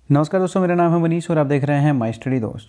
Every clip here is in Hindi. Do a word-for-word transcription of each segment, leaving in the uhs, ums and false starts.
नमस्कार दोस्तों, मेरा नाम है मनीष और आप देख रहे हैं माय स्टडी दोस्त।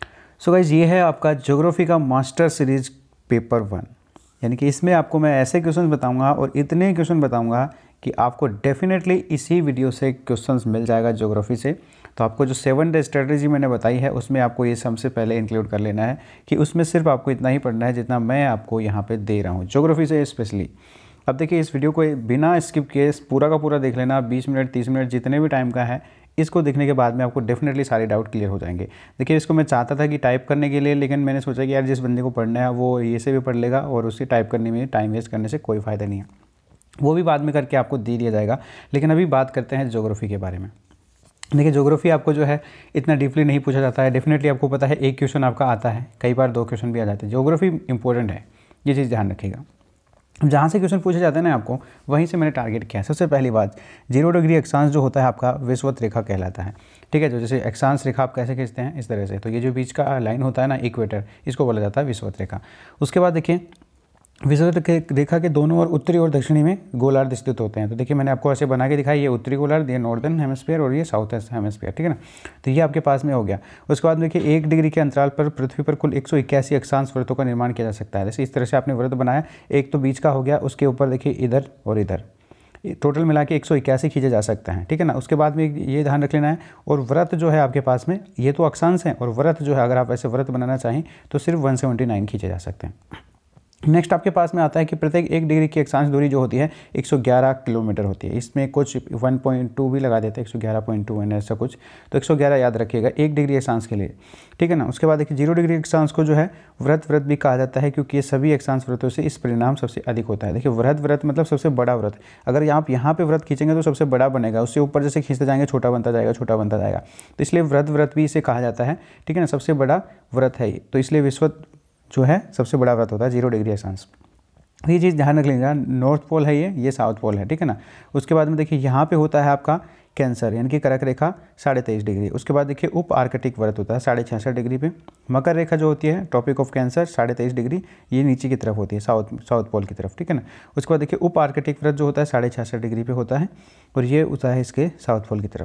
सो गाइज, ये है आपका ज्योग्राफी का मास्टर सीरीज पेपर वन। यानी कि इसमें आपको मैं ऐसे क्वेश्चन बताऊंगा और इतने क्वेश्चन बताऊंगा कि आपको डेफिनेटली इसी वीडियो से क्वेश्चंस मिल जाएगा ज्योग्राफी से। तो आपको जो सेवन डे स्ट्रेटजी मैंने बताई है उसमें आपको ये सबसे पहले इंक्लूड कर लेना है कि उसमें सिर्फ आपको इतना ही पढ़ना है जितना मैं आपको यहाँ पर दे रहा हूँ ज्योग्राफी से स्पेशली। अब देखिए, इस वीडियो को बिना स्किप किए पूरा का पूरा देख लेना। बीस मिनट तीस मिनट जितने भी टाइम का है, इसको देखने के बाद में आपको डेफिनेटली सारे डाउट क्लियर हो जाएंगे। देखिए, इसको मैं चाहता था कि टाइप करने के लिए, लेकिन मैंने सोचा कि यार जिस बंदे को पढ़ना है वो ये से भी पढ़ लेगा और उससे टाइप करने में टाइम वेस्ट करने से कोई फ़ायदा नहीं है। वो भी बाद में करके आपको दे दिया जाएगा। लेकिन अभी बात करते हैं ज्योग्राफी के बारे में। देखिए, ज्योग्राफी आपको जो है इतना डीपली नहीं पूछा जाता है। डेफिनेटली आपको पता है एक क्वेश्चन आपका आता है, कई बार दो क्वेश्चन भी आ जाते हैं। ज्योग्राफी इंपॉर्टेंट है, ये चीज़ ध्यान रखिएगा। जहाँ से क्वेश्चन पूछे जाते हैं ना आपको, वहीं से मैंने टारगेट किया है। सबसे पहली बात, जीरो डिग्री अक्षांश जो होता है आपका विषुवत रेखा कहलाता है। ठीक है, जो जैसे अक्षांश रेखा आप कैसे खींचते हैं इस तरह से, तो ये जो बीच का लाइन होता है ना इक्वेटर, इसको बोला जाता है विषुवत रेखा। उसके बाद देखिए, विषुवत रेखा के दोनों ओर उत्तरी और दक्षिणी में गोलार्ध स्थित होते हैं। तो देखिए, मैंने आपको ऐसे बना के दिखाया, ये उत्तरी गोलार्ध, ये नॉर्दर्न हेमिस्फीयर और ये साउथ हेमिस्फीयर। ठीक है ना, तो ये आपके पास में हो गया। उसके बाद देखिए, एक डिग्री के अंतराल पर पृथ्वी पर कुल एक सौ इक्यासी अक्षांश वृत्तों का निर्माण किया जा सकता है। जैसे इस तरह से आपने वृत्त बनाया, एक तो बीच का हो गया, उसके ऊपर देखिए इधर और इधर, टोटल मिला के एक सौ इक्यासी खींचे जा सकते हैं। ठीक है ना, उसके बाद में ये ध्यान रख लेना है। और व्रत जो है आपके पास में, ये तो अक्षांश है, और व्रत जो है अगर आप ऐसे व्रत बनाना चाहें तो सिर्फ वन सेवेंटी नाइन खींचे जा सकते हैं। नेक्स्ट आपके पास में आता है कि प्रत्येक एक डिग्री की अक्षांश दूरी जो होती है एक सौ ग्यारह किलोमीटर होती है। इसमें कुछ वन पॉइंट टू भी लगा देते हैं, एक सौ ग्यारह पॉइंट टू है ऐसा कुछ, तो एक सौ ग्यारह याद रखिएगा एक डिग्री अक्षांश के लिए। ठीक है ना, उसके बाद देखिए, जीरो डिग्री अक्षांश को जो है व्रत व्रत भी कहा जाता है, क्योंकि ये सभी अक्षांश व्रतों से इस परिणाम सबसे अधिक होता है। देखिए, व्रत व्रत मतलब सबसे बड़ा व्रत। अगर आप यहाँ पे व्रत खींचेंगे तो सबसे बड़ा बनेगा, उससे ऊपर जैसे खींचते जाएंगे छोटा बनता जाएगा, छोटा बनता जाएगा। तो इसलिए व्रत व्रत भी इसे कहा जाता है। ठीक है ना, सबसे बड़ा व्रत है ये, तो इसलिए विश्वत जो है सबसे बड़ा व्रत होता है जीरो डिग्री अक्षांश। ये चीज़ ध्यान रख लीजिएगा। नॉर्थ पोल है ये ये साउथ पोल है। ठीक है ना, उसके बाद में देखिए, यहाँ पे होता है आपका कैंसर यानी कि कर्क रेखा साढ़े तेईस डिग्री। उसके बाद देखिए, उप आर्कटिक व्रत होता है साढ़े छियासठ डिग्री पे। मकर रेखा जो होती है ट्रॉपिक ऑफ कैंसर साढ़े तेईस डिग्री, ये नीचे की तरफ होती है, साउथ साउथ पोल की तरफ। ठीक है ना, उसके बाद देखिए, उप आर्कटिक व्रत जो होता है साढ़े छियासठ डिग्री पे होता है, और ये होता है इसके साउथ पोल की तरफ।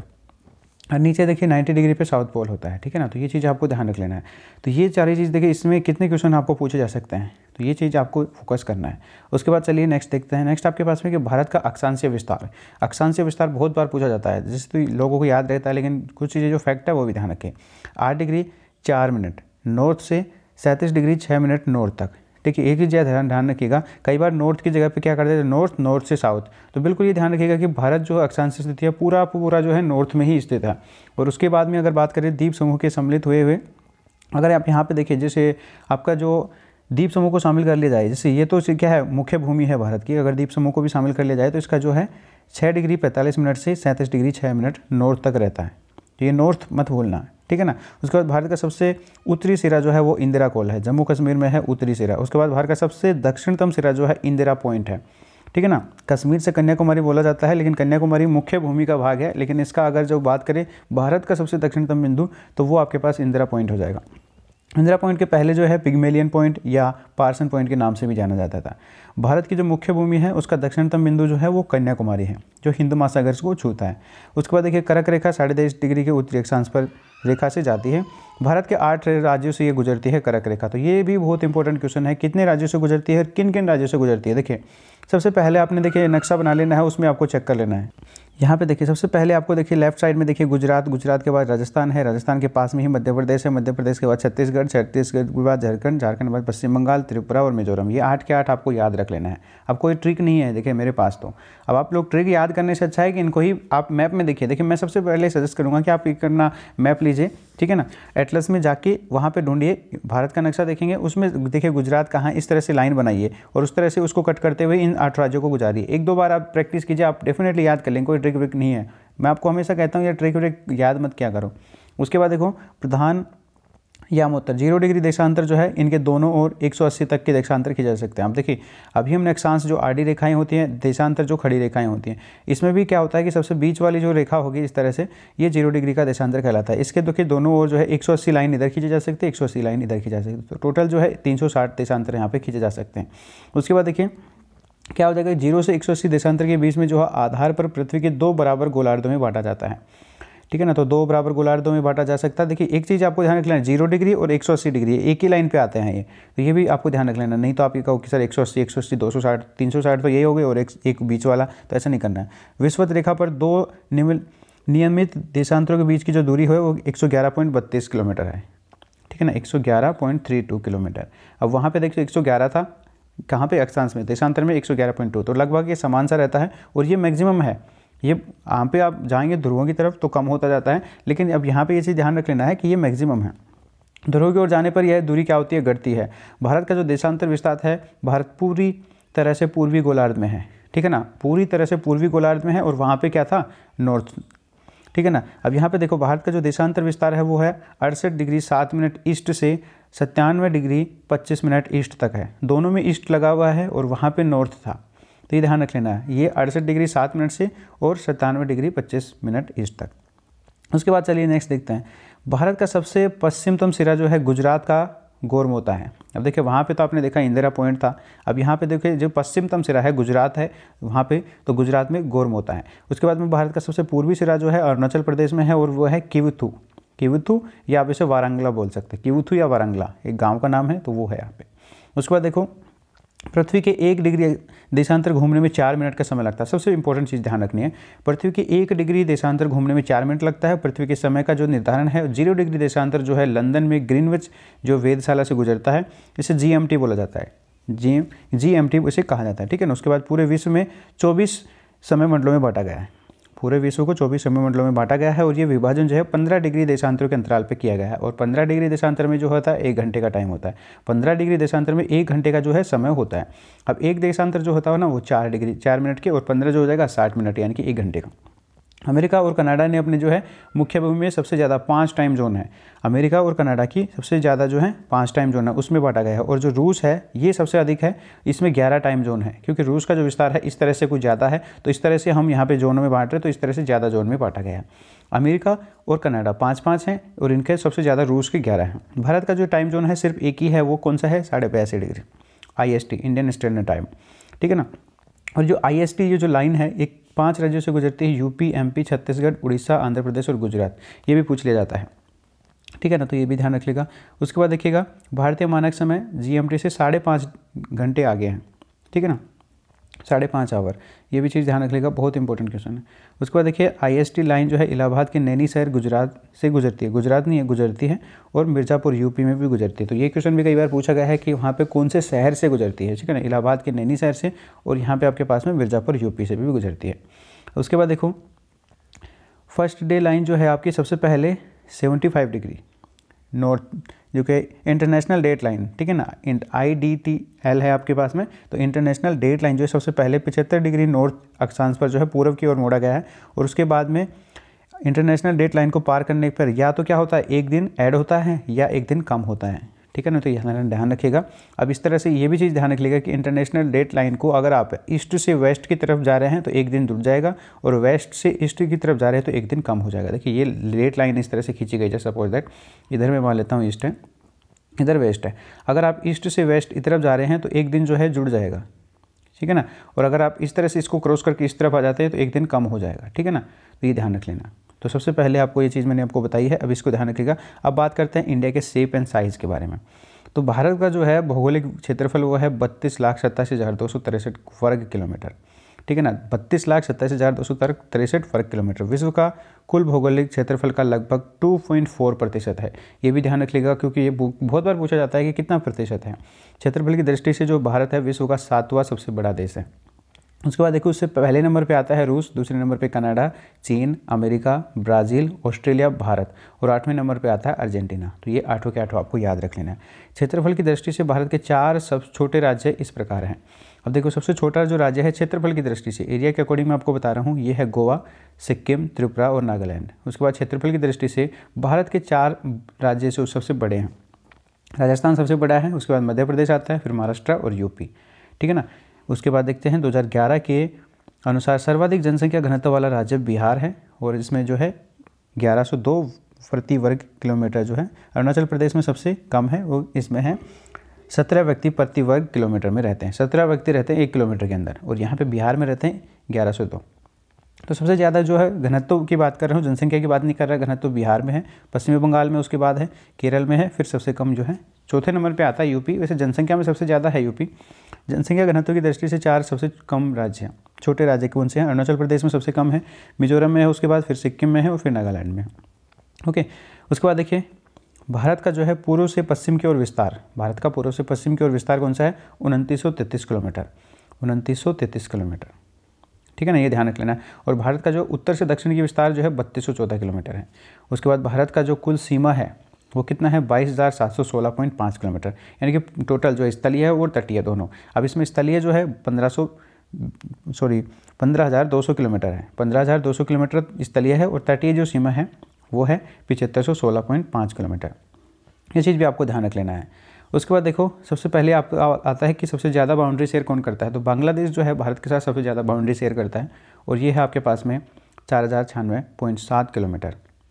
और नीचे देखिए नब्बे डिग्री पे साउथ पोल होता है। ठीक है ना, तो ये चीज़ आपको ध्यान रख लेना है। तो ये सारी चीज़ देखिए, इसमें कितने क्वेश्चन आपको पूछे जा सकते हैं, तो ये चीज़ आपको फोकस करना है। उसके बाद चलिए नेक्स्ट देखते हैं। नेक्स्ट आपके पास में कि भारत का अक्षांशीय विस्तार। अक्षांशीय विस्तार बहुत बार पूछा जाता है, जिससे तो लोगों को याद रहता है, लेकिन कुछ चीज़ें जो फैक्ट है वो भी ध्यान रखें। आठ डिग्री चार मिनट नॉर्थ से, सैंतीस डिग्री छः मिनट नॉर्थ तक। देखिए, एक ही चीज़ ध्यान ध्यान रखिएगा, कई बार नॉर्थ की जगह पे क्या करते हैं, नॉर्थ नॉर्थ से साउथ। तो बिल्कुल ये ध्यान रखिएगा कि भारत जो अक्षांश स्थिति है पूरा पूरा जो है नॉर्थ में ही स्थित है। और उसके बाद में अगर बात करें द्वीप समूह के सम्मिलित हुए हुए, अगर आप यहाँ पे देखिए, जैसे आपका जो द्वीप समूह को शामिल कर लिया जाए, जैसे ये तो क्या है, मुख्य भूमि है भारत की, अगर द्वीप समूह को भी शामिल कर लिया जाए तो इसका जो है छः डिग्री पैंतालीस मिनट से सैंतीस डिग्री छः मिनट नॉर्थ तक रहता है। तो ये नॉर्थ मत भूलना। ठीक है ना, उसके बाद भारत का सबसे उत्तरी सिरा जो है वो इंदिरा कोल है, जम्मू कश्मीर में है उत्तरी सिरा। उसके बाद भारत का सबसे दक्षिणतम सिरा जो है इंदिरा पॉइंट है। ठीक है ना, कश्मीर से कन्याकुमारी बोला जाता है, लेकिन कन्याकुमारी मुख्य भूमि का भाग है, लेकिन इसका अगर जो बात करें भारत का सबसे दक्षिणतम बिंदु, तो वो आपके पास इंदिरा पॉइंट हो जाएगा। इंदिरा पॉइंट के पहले जो है पिग्मेलियन पॉइंट या पार्सन पॉइंट के नाम से भी जाना जाता था। भारत की जो मुख्य भूमि है उसका दक्षिणतम बिंदु जो है वो कन्याकुमारी है, जो हिंद महासागर को छूता है। उसके बाद देखिए, कर्क रेखा साढ़े तेईस डिग्री के उत्तरी अक्षांश पर रेखा से जाती है। भारत के आठ राज्यों से ये गुजरती है कर्क रेखा। तो ये भी बहुत इंपॉर्टेंट क्वेश्चन है, कितने राज्यों से गुजरती है, किन किन राज्यों से गुजरती है। देखिए, सबसे पहले आपने देखिए नक्शा बना लेना है, उसमें आपको चेक कर लेना है। यहाँ पे देखिए, सबसे पहले आपको देखिए लेफ्ट साइड में देखिए गुजरात, गुजरात के बाद राजस्थान है, राजस्थान के पास में ही मध्य प्रदेश है, मध्य प्रदेश के बाद छत्तीसगढ़, छत्तीसगढ़ के बाद झारखंड, झारखंड के बाद पश्चिम बंगाल, त्रिपुरा और मिजोरम। ये आठ के आठ आपको याद रख लेना है। अब कोई ट्रिक नहीं है देखिए मेरे पास तो। अब आप लोग ट्रिक याद करने से अच्छा है कि इनको ही आप मैप में देखिए। देखिए, मैं सबसे पहले सजेस्ट करूँगा कि आप ये करना, मैप लीजिए। ठीक है ना, एटलस में जाके वहाँ पे ढूंढिए, भारत का नक्शा देखेंगे, उसमें देखिए गुजरात कहाँ, इस तरह से लाइन बनाइए और उस तरह से उसको कट करते हुए इन आठ राज्यों को गुजारिए। एक दो बार आप प्रैक्टिस कीजिए, आप डेफिनेटली याद कर लेंगे। कोई ट्रिक व्रिक नहीं है, मैं आपको हमेशा कहता हूँ ये ट्रिक व्रिक याद मत क्या करो। उसके बाद देखो, प्रधान यामोत्तर जीरो डिग्री देशांतर जो है, इनके दोनों ओर एक सौ अस्सी तक के देशांतर किए जा सकते हैं। अब देखिए, अभी हमने अक्षांश जो आडी रेखाएं होती हैं, देशांतर जो खड़ी रेखाएं होती हैं, इसमें भी क्या होता है कि सबसे बीच वाली जो रेखा होगी इस तरह से, ये जीरो डिग्री का देशांतर कहलाता है। इसके देखिए दोनों ओर जो है एक सौ अस्सी लाइन इधर खींची जा सकती है, एक सौ अस्सी लाइन इधर खींची जा सकती है। तो टोटल जो है तीन सौ साठ देशांतर यहाँ पे खींचे जा सकते हैं। उसके बाद देखिए क्या हो जाएगा, जीरो से एक सौ अस्सी देशांतर के बीच में जो है आधार पर पृथ्वी के दो बराबर गोलार्धों में बांटा जाता है। ठीक है ना। तो दो बराबर गोलार्धों में बांटा जा सकता है। देखिए एक चीज़ आपको ध्यान रख लेना, जीरो डिग्री और एक सौ अस्सी डिग्री एक ही लाइन पे आते हैं ये, तो ये भी आपको ध्यान रख लेना। नहीं तो आप ये कहो कि सर एक सौ अस्सी, एक सौ अस्सी, दो सौ साठ, तीन सौ साठ तो यही हो गए और एक एक बीच वाला, तो ऐसा नहीं करना है। विषुवत रेखा पर दो नियमित देशांतरों के बीच की जो दूरी है वो एक सौ ग्यारह पॉइंट बत्तीस किलोमीटर है, ठीक है ना, एक सौ ग्यारह पॉइंट थ्री टू किलोमीटर। अब वहाँ पे देखिए एक सौ ग्यारह था, कहाँ पे, अक्षांश में, देशांतर में एक सौ ग्यारह पॉइंट टू, तो लगभग ये समान सा रहता है और ये मैक्सिमम है। ये यहाँ पे आप जाएंगे ध्रुवों की तरफ तो कम होता जाता है, लेकिन अब यहाँ पे ये चीज़ ध्यान रख लेना है कि ये मैक्सिमम है। ध्रुवों की ओर जाने पर यह दूरी क्या होती है, घटती है। भारत का जो देशांतर विस्तार है, भारत पूरी तरह से पूर्वी गोलार्ध में है, ठीक है ना, पूरी तरह से पूर्वी गोलार्ध में है और वहाँ पे क्या था, नॉर्थ, ठीक है ना। अब यहाँ पे देखो भारत का जो देशांतर विस्तार है वो है अड़सठ डिग्री सात मिनट ईस्ट से सत्तानवे डिग्री पच्चीस मिनट ईस्ट तक है, दोनों में ईस्ट लगा हुआ है और वहाँ पे नॉर्थ था, तो ये ध्यान रख लेना है। ये अड़सठ डिग्री सात मिनट से और सत्तानवे डिग्री पच्चीस मिनट ईस्ट तक। उसके बाद चलिए नेक्स्ट देखते हैं। भारत का सबसे पश्चिमतम सिरा जो है गुजरात का गोरमोता है। अब देखिए वहाँ पे तो आपने देखा इंदिरा पॉइंट था, अब यहाँ पे देखिए जो पश्चिमतम सिरा है गुजरात है वहाँ पे, तो गुजरात में गोरमोता है। उसके बाद में भारत का सबसे पूर्वी सिरा जो है अरुणाचल प्रदेश में है और वो है किवुथु, किवुथु या आप इसे वारंगला बोल सकते हैं, किवुथु या वारंगला एक गाँव का नाम है, तो वो है यहाँ पे। उसके बाद देखो पृथ्वी के एक डिग्री देशांतर घूमने में चार मिनट का समय लगता है। सबसे इंपॉर्टेंट चीज़ ध्यान रखनी है, पृथ्वी के एक डिग्री देशांतर घूमने में चार मिनट लगता है। पृथ्वी के समय का जो निर्धारण है, जीरो डिग्री देशांतर जो है लंदन में ग्रीनविच जो वेधशाला से गुजरता है, इसे जी एम टी बोला जाता है, जी जी एम टी इसे कहा जाता है, ठीक है ना। उसके बाद पूरे विश्व में चौबीस समय मंडलों में बांटा गया है, पूरे विश्व को चौबीस समय मंडलों में बांटा गया है और ये विभाजन जो है पंद्रह डिग्री देशांतरों के अंतराल पे किया गया है। और पंद्रह डिग्री देशांतर में जो होता है एक घंटे का टाइम होता है, पंद्रह डिग्री देशांतर में एक घंटे का जो है समय होता है। अब एक देशांतर जो होता है ना वो चार डिग्री चार मिनट के और पंद्रह जो हो जाएगा साठ मिनट यानी कि एक घंटे का। अमेरिका और कनाडा ने अपने जो है मुख्य भूमि में सबसे ज़्यादा पाँच टाइम जोन है, अमेरिका और कनाडा की सबसे ज़्यादा जो है पाँच टाइम जोन है उसमें बांटा गया है। और जो रूस है ये सबसे अधिक है, इसमें ग्यारह टाइम जोन है, क्योंकि रूस का जो विस्तार है इस तरह से कुछ ज़्यादा है, तो इस तरह से हम यहाँ पे जोनों में बांट रहे हैं, तो इस तरह से ज़्यादा जोन में बांटा गया है। अमेरिका और कनाडा पाँच पाँच हैं और इनके सबसे ज़्यादा रूस के ग्यारह हैं। भारत का जो टाइम जोन है सिर्फ एक ही है, वो कौन सा है, साढ़े बयासी degree I S T, Indian standard time, ठीक है ना। और जो आई एस टी ये जो लाइन है एक पांच राज्यों से गुजरती है, यूपी, एमपी, छत्तीसगढ़, उड़ीसा, आंध्र प्रदेश और गुजरात, ये भी पूछ लिया जाता है, ठीक है ना, तो ये भी ध्यान रख लेगा। उसके बाद देखिएगा भारतीय मानक समय जीएमटी से साढ़े पाँच घंटे आगे हैं, ठीक है ना, साढ़े पाँच आवर, ये भी चीज़ ध्यान रख लेगा, बहुत इंपॉर्टेंट क्वेश्चन है। उसके बाद देखिए आईएसटी लाइन जो है इलाहाबाद के नैनी शहर गुजरात से गुजरती है, गुजरात नहीं है गुजरती है, और मिर्ज़ापुर यूपी में भी गुजरती है। तो ये क्वेश्चन भी कई बार पूछा गया है कि वहाँ पे कौन से शहर से गुजरती है, ठीक है ना, इलाहाबाद के नैनी शहर से, और यहाँ पे आपके पास में मिर्ज़ापुर यूपी से भी गुजरती है। उसके बाद देखो फर्स्ट डे लाइन जो है आपकी सबसे पहले पचहत्तर डिग्री नॉर्थ, जो कि इंटरनेशनल डेट लाइन, ठीक है ना, आई डी टी एल है आपके पास में, तो इंटरनेशनल डेट लाइन जो है सबसे पहले पचहत्तर डिग्री नॉर्थ अक्षांश पर जो है पूर्व की ओर मोड़ा गया है। और उसके बाद में इंटरनेशनल डेट लाइन को पार करने पर या तो क्या होता है एक दिन ऐड होता है या एक दिन कम होता है, ठीक है ना, तो यह ध्यान रखिएगा। अब इस तरह से ये भी चीज़ ध्यान रख लीजिएगा कि इंटरनेशनल डेट लाइन को अगर आप ईस्ट से वेस्ट की तरफ जा रहे हैं तो एक दिन जुड़ जाएगा, और वेस्ट से ईस्ट की तरफ जा रहे हैं तो एक दिन कम हो जाएगा। देखिए ये डेट लाइन इस तरह से खींची गई है, सपोज दैट इधर मैं मान लेता हूँ ईस्ट है, इधर वेस्ट है, अगर आप ईस्ट से वेस्ट की तरफ जा रहे हैं तो एक दिन जो है जुड़ जाएगा, ठीक है ना, और अगर आप इस तरह से इसको क्रॉस करके इस तरफ आ जाते हैं तो एक दिन कम हो जाएगा, ठीक है ना, तो ये ध्यान रख लेना। तो सबसे पहले आपको ये चीज़ मैंने आपको बताई है, अब इसको ध्यान रखिएगा। अब बात करते हैं इंडिया के शेप एंड साइज़ के बारे में। तो भारत का जो है भौगोलिक क्षेत्रफल वो है बत्तीस लाख सत्तासी हज़ार दो सौ तिरसठ वर्ग किलोमीटर, ठीक है ना, बत्तीस लाख सत्ताईस हज़ार दो सौ तिरसठ वर्ग किलोमीटर। विश्व का कुल भौगोलिक क्षेत्रफल का लगभग दो पॉइंट चार प्रतिशत है, ये भी ध्यान रख लीजिएगा, क्योंकि ये बहुत बार पूछा जाता है कि कितना प्रतिशत है। क्षेत्रफल की दृष्टि से जो भारत है विश्व का सातवां सबसे बड़ा देश है। उसके बाद देखो उससे पहले नंबर पे आता है रूस, दूसरे नंबर पे कनाडा, चीन, अमेरिका, ब्राज़ील, ऑस्ट्रेलिया, भारत, और आठवें नंबर पे आता है अर्जेंटीना। तो ये आठों के आठों आपको याद रख लेना है। क्षेत्रफल की दृष्टि से भारत के चार सब छोटे राज्य इस प्रकार हैं। अब देखो सबसे छोटा जो राज्य है क्षेत्रफल की दृष्टि से, एरिया के अकॉर्डिंग मैं आपको बता रहा हूँ, ये है गोवा, सिक्किम, त्रिपुरा और नागालैंड। उसके बाद क्षेत्रफल की दृष्टि से भारत के चार राज्य से सबसे बड़े हैं, राजस्थान सबसे बड़ा है, उसके बाद मध्य प्रदेश आता है, फिर महाराष्ट्र और यूपी, ठीक है ना। उसके बाद देखते हैं दो हज़ार ग्यारह के अनुसार सर्वाधिक जनसंख्या घनत्व वाला राज्य बिहार है, और इसमें जो है ग्यारह सौ दो प्रति वर्ग किलोमीटर जो है। अरुणाचल प्रदेश में सबसे कम है, वो इसमें है सत्रह व्यक्ति प्रति वर्ग किलोमीटर में रहते हैं, सत्रह व्यक्ति रहते हैं एक किलोमीटर के अंदर, और यहाँ पे बिहार में रहते हैं ग्यारह सौ दो, तो सबसे ज़्यादा जो है घनत्व की बात कर रहा हूँ, जनसंख्या की बात नहीं कर रहा, घनत्व बिहार में है, पश्चिमी बंगाल में, उसके बाद है केरल में है, फिर सबसे कम जो है चौथे नंबर पे आता है यूपी। वैसे जनसंख्या में सबसे ज़्यादा है यूपी। जनसंख्या घनत्व की दृष्टि से चार सबसे कम राज्य हैं, छोटे राज्य कौन से हैं? अरुणाचल प्रदेश में सबसे कम है, मिजोरम में है, उसके बाद फिर सिक्किम में है और फिर नागालैंड में है। ओके, उसके बाद देखिए भारत का जो है पूर्व से पश्चिम की ओर विस्तार, भारत का पूर्व से पश्चिम की ओर विस्तार कौन सा है? उनतीस सौ तैंतीस किलोमीटर, उनतीस सौ तैंतीस किलोमीटर, ठीक है ना, ये ध्यान रख लेना है। और भारत का जो उत्तर से दक्षिण की विस्तार जो है बत्तीस सौ चौदह किलोमीटर है। उसके बाद भारत का जो कुल सीमा है वो कितना है? बाईस हज़ार सात सौ सोलह पॉइंट पाँच किलोमीटर, यानी कि टोटल जो स्थलीय है और तटीय दोनों। अब इसमें स्थलीय जो है पंद्रह सौ सॉरी पंद्रह हज़ार दो सौ किलोमीटर है, पंद्रह हज़ार दो सौ किलोमीटर स्थलीय है, और तटीय जो सीमा है वो है पिछहत्तर सौ सोलह पॉइंट पाँच किलोमीटर। ये चीज़ भी आपको ध्यान रख लेना है। उसके बाद देखो सबसे पहले आपको आता है कि सबसे ज़्यादा बाउंड्री शेयर कौन करता है? तो बांग्लादेश जो है भारत के साथ सबसे ज़्यादा बाउंड्री शेयर करता है, और ये है आपके पास में चार हज़ार छियानवे पॉइंट सात किलोमीटर,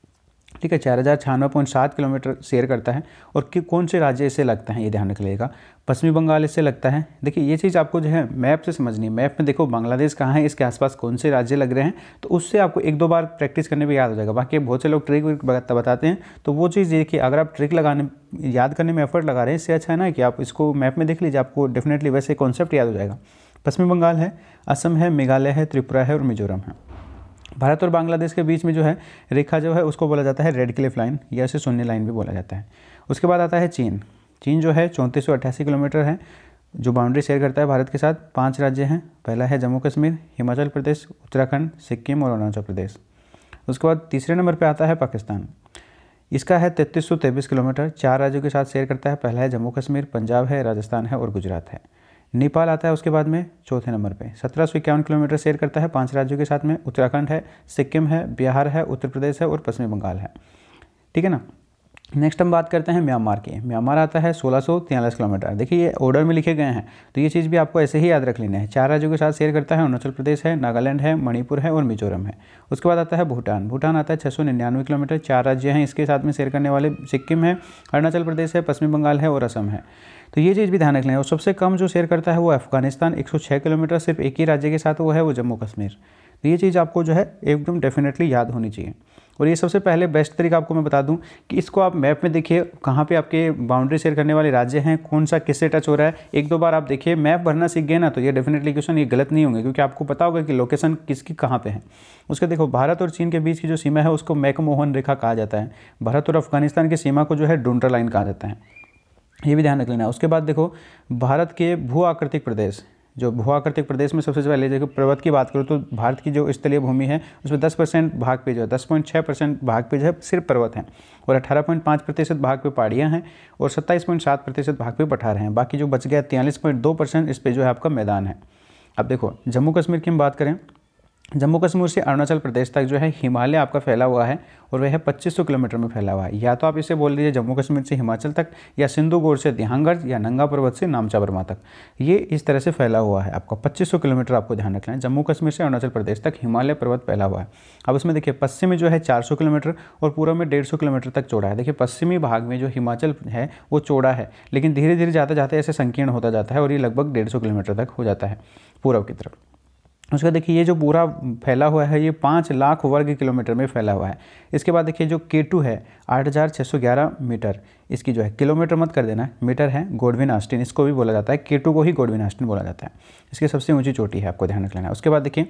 ठीक है, चार हज़ार छियानवे पॉइंट सात किलोमीटर शेयर करता है। और कि कौन से राज्य इससे लगता है ये ध्यान रख लीजिएगा। पश्चिमी बंगाल इससे लगता है। देखिए ये चीज़ आपको जो है मैप से समझनी है। मैप में देखो बांग्लादेश कहाँ है, इसके आसपास कौन से राज्य लग रहे हैं, तो उससे आपको एक दो बार प्रैक्टिस करने में याद हो जाएगा। बाकी बहुत से लोग ट्रिक बताते हैं, तो वो चीज़ देखिए अगर आप ट्रिक लगाने याद करने में एफर्ट लगा रहे हैं, इससे अच्छा है ना कि आप इसको मैप में देख लीजिए, आपको डेफिनेटली वैसे कॉन्सेप्ट याद हो जाएगा। पश्चिमी बंगाल है, असम है, मेघालय है, त्रिपुरा है और मिजोरम है। भारत और बांग्लादेश के बीच में जो है रेखा जो है उसको बोला जाता है रेड क्लिफ लाइन, या इसे शून्य लाइन भी बोला जाता है। उसके बाद आता है चीन। चीन जो है चौंतीस सौ अट्ठासी किलोमीटर है, जो बाउंड्री शेयर करता है भारत के साथ। पांच राज्य हैं, पहला है जम्मू कश्मीर, हिमाचल प्रदेश, उत्तराखंड, सिक्किम और अरुणाचल प्रदेश। उसके बाद तीसरे नंबर पर आता है पाकिस्तान। इसका है तैंतीस सौ तेईस किलोमीटर, चार राज्यों के साथ शेयर करता है। पहला है जम्मू कश्मीर, पंजाब है, राजस्थान है और गुजरात है। नेपाल आता है उसके बाद में चौथे नंबर पे, सत्रह सौ इक्यावन किलोमीटर शेयर करता है पांच राज्यों के साथ में। उत्तराखंड है, सिक्किम है, बिहार है, उत्तर प्रदेश है और पश्चिमी बंगाल है, ठीक है ना। नेक्स्ट हम बात करते हैं म्यांमार की। म्यांमार आता है सोलह सौ तियालीस किलोमीटर। देखिए ये ऑर्डर में लिखे गए हैं, तो ये चीज़ भी आपको ऐसे ही याद रख लेना है। चार राज्यों के साथ शेयर करता है, अरुणाचल प्रदेश है, नागालैंड है, मणिपुर है और मिजोरम है। उसके बाद आता है भूटान। भूटान आता है छः सौ निन्यानवे किलोमीटर, चार राज्य हैं इसके साथ में शेयर करने वाले, सिक्किम है, अरुणाचल प्रदेश है, पश्चिमी बंगाल है और असम है। तो ये चीज़ भी ध्यान रख लें। और सबसे कम जो शेयर करता है वो अफगानिस्तान, एक सौ छः किलोमीटर, सिर्फ एक ही राज्य के साथ वो है, वो जम्मू कश्मीर। तो ये चीज़ आपको जो है एकदम डेफिनेटली याद होनी चाहिए। और ये सबसे पहले बेस्ट तरीका आपको मैं बता दूं कि इसको आप मैप में देखिए कहाँ पे आपके बाउंड्री शेयर करने वाले राज्य हैं, कौन सा किससे टच हो रहा है। एक दो बार आप देखिए, मैप भरना सीख गए ना, तो ये डेफिनेटली क्वेश्चन ये गलत नहीं होंगे, क्योंकि आपको पता होगा कि लोकेशन किसकी कहाँ पे है। उसके देखो भारत और चीन के बीच की जो सीमा है उसको मैकमोहन रेखा कहा जाता है। भारत और अफगानिस्तान की सीमा को जो है डुंड्रा लाइन कहा जाता है, ये भी ध्यान रख लेना। उसके बाद देखो भारत के भू आकृतिक प्रदेश, जो भू आकृतिक प्रदेश में सबसे पहले देखो पर्वत की बात करो तो भारत की जो स्थलीय भूमि है उसमें दस परसेंट भाग पे जो है दस पॉइंट छः परसेंट भाग पे जो है सिर्फ पर्वत हैं, और अठारह पॉइंट पाँच प्रतिशत भाग पे पहाड़ियाँ हैं, और सत्ताईस पॉइंट सात प्रतिशत भाग पे पठार हैं। बाकी जो बच गया तियालीस पॉइंट दो परसेंट इस पर जो है आपका मैदान है। अब देखो जम्मू कश्मीर की हम बात करें, जम्मू कश्मीर से अरुणाचल प्रदेश तक जो है हिमालय आपका फैला हुआ है, और वह है पच्चीस सौ किलोमीटर में फैला हुआ है। या तो आप इसे बोल दीजिए जम्मू कश्मीर से हिमाचल तक, या सिंधु घाटी से दिहांगढ़, या नंगा पर्वत से नामचा बर्मा तक, ये इस तरह से फैला हुआ है आपका पच्चीस सौ किलोमीटर। आपको ध्यान रखना है जम्मू कश्मीर से अरुणाचल प्रदेश तक हिमालय पर्वत फैला हुआ है। अब उसमें देखिए पश्चिम में जो है चार सौ किलोमीटर और पूर्व में डेढ़ सौ किलोमीटर तक चौड़ा है। देखिए पश्चिमी भाग में जो हिमाचल है वो चौड़ा है, लेकिन धीरे धीरे जाते जाते ऐसे संकीर्ण होता जाता है, और ये लगभग डेढ़ सौ किलोमीटर तक हो जाता है पूर्व की तरफ। उसका देखिए ये जो पूरा फैला हुआ है ये पाँच लाख वर्ग किलोमीटर में फैला हुआ है। इसके बाद देखिए जो के टू है आठ हज़ार छः सौ ग्यारह मीटर, इसकी जो है किलोमीटर मत कर देना, मीटर है, गोडविन आस्टिन इसको भी बोला जाता है, के टू को ही गोडविन आस्टिन बोला जाता है। इसकी सबसे ऊंची चोटी है, आपको ध्यान रख लेना है। उसके बाद देखिए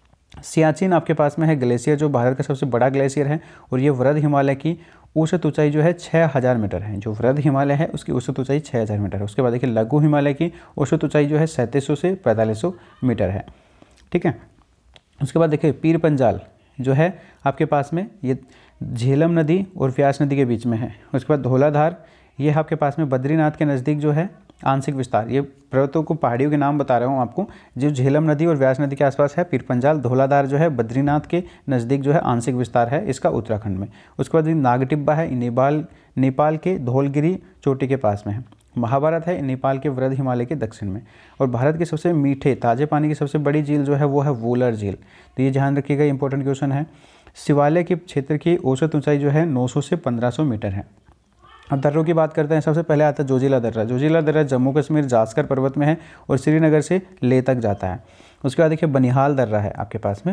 सियाचिन आपके पास में है ग्लेशियर, जो भारत का सबसे बड़ा ग्लेशियर है, और ये वृद्ध हिमालय की औसत ऊंचाई जो है छः हज़ार मीटर है। जो वृद्ध हिमालय है उसकी औसत ऊंचाई छः हज़ार मीटर है। उसके बाद देखिए लघु हिमालय की औसत ऊंचाई जो है सैंतीस सौ से पैंतालीस सौ मीटर है, ठीक है। उसके बाद देखिए पीर पंजाल जो है आपके पास में ये झेलम नदी और व्यास नदी के बीच में है। उसके बाद धौलाधार, ये आपके पास में बद्रीनाथ के नज़दीक जो है आंशिक विस्तार, ये पर्वतों को पहाड़ियों के नाम बता रहा हूँ आपको, जो झेलम नदी और व्यास नदी के आसपास है पीर पंजाल। धौलाधार जो है बद्रीनाथ के नज़दीक जो है आंशिक विस्तार है इसका उत्तराखंड में। उसके बाद नागटिब्बा है नेपाल नेपाल के धौलगिरी चोटी के पास में है। महाभारत है नेपाल के वृद्ध हिमालय के दक्षिण में। और भारत के सबसे मीठे ताज़े पानी की सबसे बड़ी झील जो है वो है वोलर झील। तो ये ध्यान रखिएगा, इंपॉर्टेंट क्वेश्चन है। शिवालय के क्षेत्र की औसत ऊंचाई जो है नौ सौ से पंद्रह सौ मीटर है। अब दर्रों की बात करते हैं। सबसे पहले आता है जोजिला दर्रा। जोजिला दर्रा जम्मू कश्मीर जास्कर पर्वत में है और श्रीनगर से लेह तक जाता है। उसके बाद देखिए बनिहाल दर्रा है आपके पास में,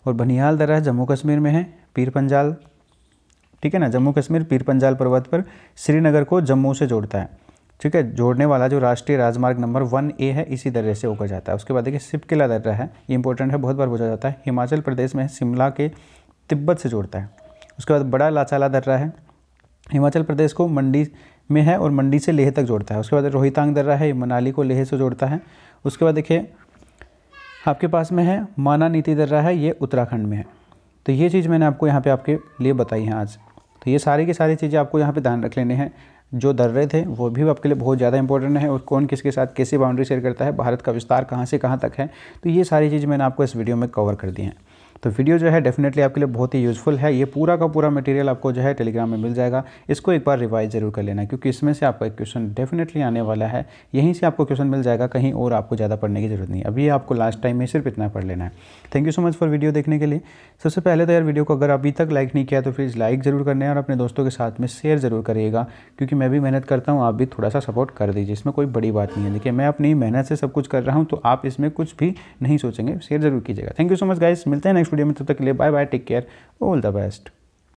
और बनिहाल दर्रा जम्मू कश्मीर में है, पीर पंजाल, ठीक है ना, जम्मू कश्मीर पीर पंजाल पर्वत पर श्रीनगर को जम्मू से जोड़ता है, ठीक है। जोड़ने वाला जो राष्ट्रीय राजमार्ग नंबर वन ए है इसी दर्रे से होकर जाता है। उसके बाद देखिए सिपकिला दर्रा है, ये इंपॉर्टेंट है, बहुत बार पूछा जाता है, हिमाचल प्रदेश में शिमला के तिब्बत से जोड़ता है। उसके बाद बड़ा लाचाला दर्रा है, हिमाचल प्रदेश को मंडी में है और मंडी से लेह तक जोड़ता है। उसके बाद रोहितांग दर्रा है, मनाली को लेह से जोड़ता है। उसके बाद देखिए आपके पास में है माना नीति दर्रा है, ये उत्तराखंड में है। तो ये चीज़ मैंने आपको यहाँ पे आपके लिए बताई है आज। तो ये सारी की सारी चीज़ें आपको यहाँ पे ध्यान रख लेने हैं। जो दर्रे थे वो भी आपके लिए बहुत ज़्यादा इंपॉर्टेंट है, और कौन किसके साथ कैसी बाउंड्री शेयर करता है, भारत का विस्तार कहाँ से कहाँ तक है। तो ये सारी चीज़ मैंने आपको इस वीडियो में कवर कर दी हैं। तो वीडियो जो है डेफिनेटली आपके लिए बहुत ही यूज़फुल है। ये पूरा का पूरा मटेरियल आपको जो है टेलीग्राम में मिल जाएगा। इसको एक बार रिवाइज जरूर कर लेना, क्योंकि इसमें से आपका एक क्वेश्चन डेफिनेटली आने वाला है। यहीं से आपको क्वेश्चन मिल जाएगा, कहीं और आपको ज़्यादा पढ़ने की जरूरत नहीं। अभी आपको लास्ट टाइम में सिर्फ इतना पढ़ लेना है। Thank you so much for video देखने के लिए। सबसे पहले तो यार वीडियो को अगर अभी तक लाइक नहीं किया तो प्लीज़ लाइक ज़रूर करना है, और अपने दोस्तों के साथ में शेयर ज़रूर करिएगा, क्योंकि मैं भी मेहनत करता हूँ, आप भी थोड़ा सा सपोर्ट कर दीजिए। इसमें कोई बड़ी बात नहीं है। देखिए मैं अपनी मेहनत से सब कुछ कर रहा हूँ, तो आप इसमें कुछ भी नहीं सोचेंगे, शेयर ज़रूर कीजिएगा। Thank you so much guys, मिलते हैं नेक्स्ट वीडियो में, तब तक के लिए bye bye, take care, all the best.